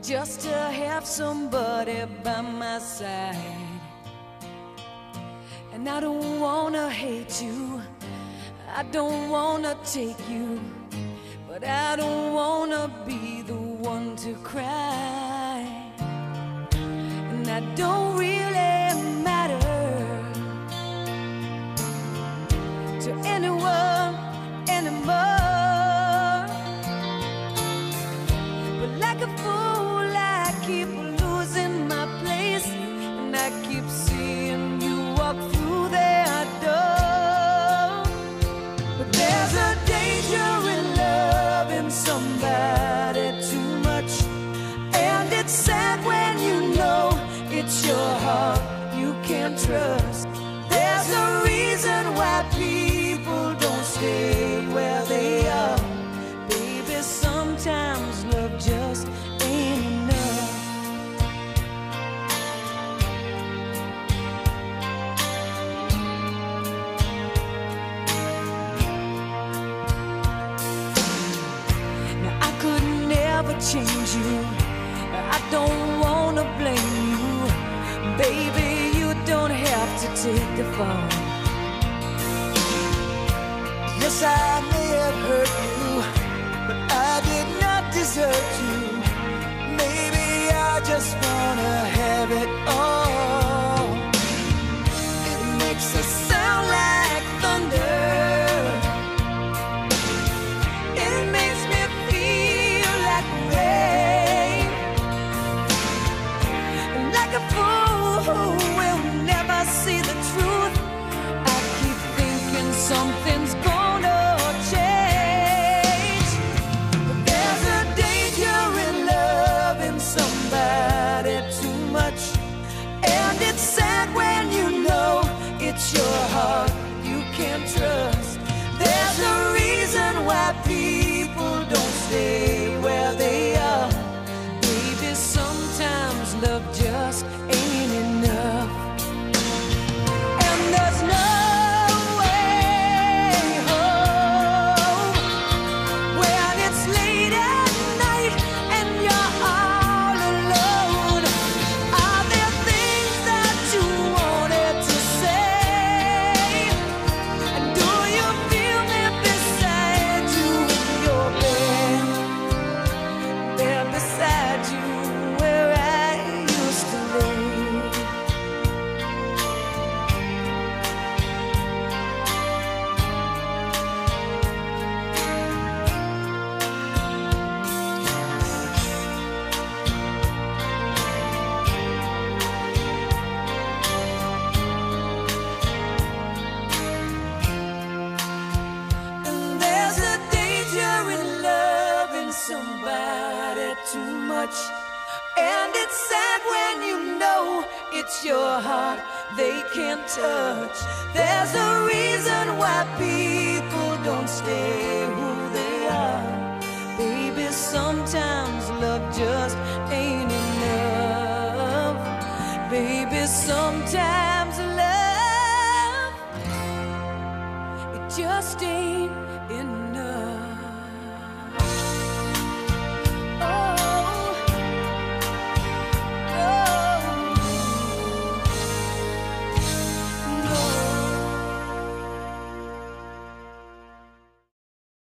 just to have somebody by my side. And I don't wanna hate you, I don't wanna take you, but I don't wanna be the one to cry. And I don't really matter to anyone anymore. But like a fool I keep losing my place, and I keep seeing you walk through that door. But there's a danger in loving somebody too much, and it's sad when you know it's your heart you can't trust. There's a reason why people don't stay where they are. Baby, sometimes love just ain't enough. Now I could never change you, I don't wanna blame you. Baby, you don't have to take the fall. Yes, I may have hurt you, but I did not desert you. Maybe I just wanna have it all. It makes us sound like thunder, it makes me feel like rain, like a fool who will never see the truth. I keep thinking something's gonna change. But there's a danger in loving somebody too much, and it's sad when you know it's your heart you can't trust. There's a reason why people don't stay where they are. Baby, sometimes love just ain't enough. And there's no way home when it's late at night and you're all alone. Are there things that you wanted to say? And do you feel me beside you in your bed? There beside you where I used to lay. And there's a danger in loving somebody too much, and it's sad when you know it's your heart they can't touch. There's a reason why people don't stay who they are. Baby, sometimes love just ain't enough. Baby, sometimes love, it just ain't enough.